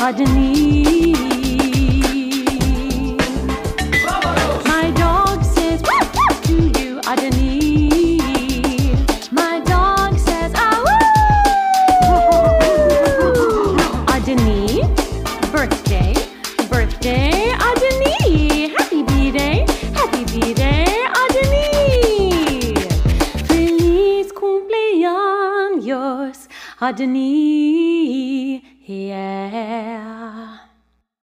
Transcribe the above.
Adini. My dog says to you, Adini. My dog says, Adini, birthday, Adini. Happy B-Day, Adini. Feliz cumpleaños, Adini.